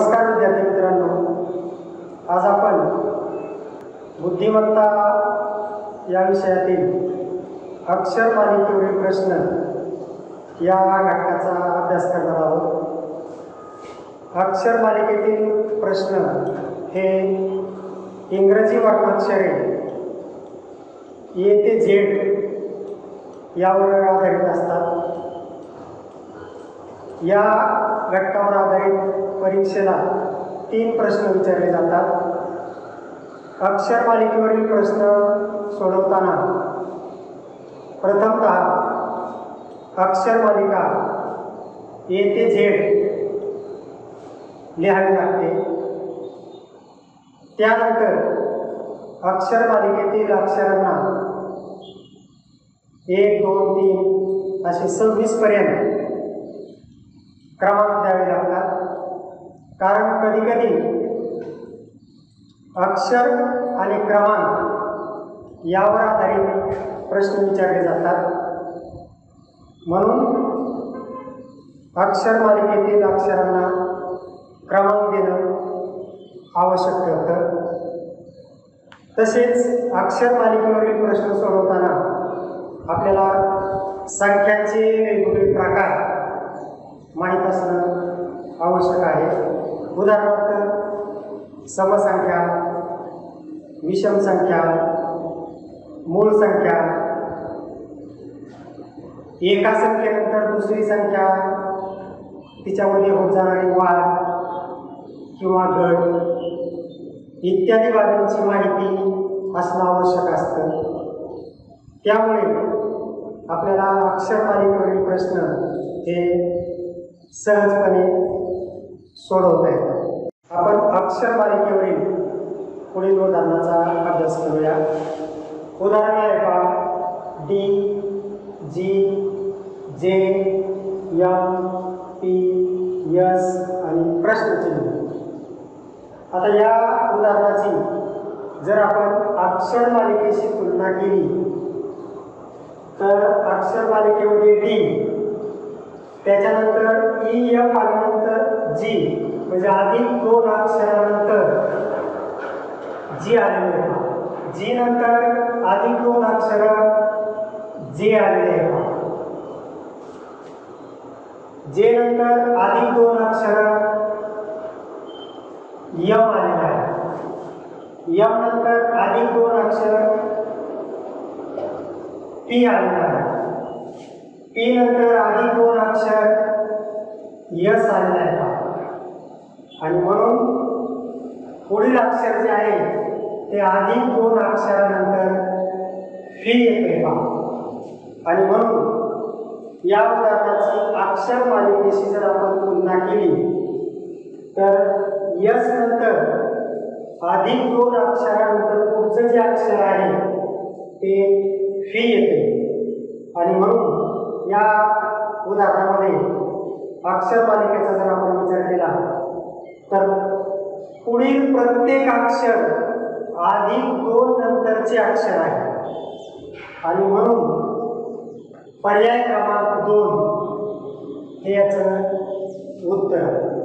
नमस्कार विद्यार्थी मित्रांनो, आज आपण बुद्धिमत्ता या विषयातील अक्षर मालिकेवरील प्रश्न या घटकाचा अभ्यास करणार आहोत। अक्षर मालिकेतील प्रश्न हे इंग्रजी वर्णाक्षरे ए ते झेड यावर आधारित असतात। या घटकावर आधारित परीक्षेला 3 प्रश्न विचारले जातात। अक्षर मालिकेवरील प्रश्न सोडवताना प्रथमतः अक्षर मालिका ए ते झेड लिहावी लागते। त्यानंतर अक्षर मालिकेतील अक्षरांना 1, 2, 3 असे 26 पर्यंत क्रमांक द्यावे लागतात। कारण कधीकधी अक्षर आणि क्रमांक यावर आधारित प्रश्न विचारले जातात। म्हणून अक्षर मालिकेतील अक्षरांना क्रमांक देणं आवश्यक ठरतं। तसेच अक्षर मालिकेवरील प्रश्न सोडवताना आपल्याला संख्यांचे वेगवेगळे प्रकार माहीत असणं आवश्यक आहे। उदाहरणार्थ समसंख्या, विषम संख्या, मूळ संख्या, एका संख्येनंतर दुसरी संख्या, तिच्यामध्ये होत जाणारी वाढ किंवा घट इत्यादी बाबींची माहिती असणं आवश्यक असतं। त्यामुळे आपल्याला अक्षर मालिकेवरील प्रश्न हे सहजपणे सोडवता येतात। आपण अक्षर मालिकेवरील पुढील उदाहरणाचा अभ्यास करूया। उदाहरण आहे पहा, D, G, J, M, P, S आणि प्रश्नचिन्ह। आता या उदाहरणाची जर आपण अक्षर मालिकेशी तुलना केली तर अक्षर मालिकेमध्ये D, त्याच्यानंतर EF आल्यानंतर G, म्हणजे अधिक 2 अक्षरानंतर G आलेले आहे। G नंतर अधिक 2 अक्षर J आलेले आहे। J नंतर अधिक 2 अक्षर M आलेले आहे। M नंतर अधिक 2 अक्षर P आलेले आहे। P नंतर अधिक 2 अक्षर S आलेले आहे। आणि म्हणून पुढील अक्षर जे आहे ते अधिक 2 अक्षरानंतर F येते पहा। आणि म्हणून या उदाहरणाची अक्षर मालिकेशी जर आपण तुलना केली तर S नंतर अधिक 2 अक्षरानंतर पुढचं जे अक्षर आहे ते F येते। आणि म्हणून या उदाहरणामध्ये अक्षर मालिकेचा जर आपण विचार केला तर पुढील प्रत्येक अक्षर अधिक 2 नंतरचे अक्षर आहे। आणि म्हणून पर्याय क्रमांक 2 हे याचं उत्तर आहे।